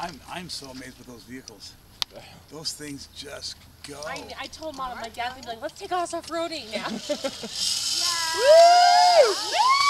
I'm so amazed with those vehicles. Those things just go. I told Mom, my dad would be like, let's take us off-roading now. Yeah. Woo!